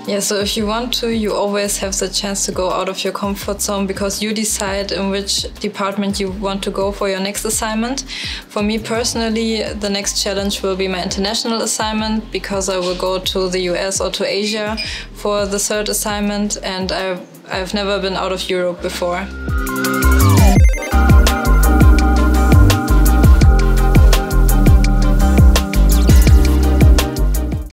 Yeah, so if you want to, you always have the chance to go out of your comfort zone because you decide in which department you want to go for your next assignment. For me personally, the next challenge will be my international assignment because I will go to the US or to Asia for the third assignment, and I've never been out of Europe before.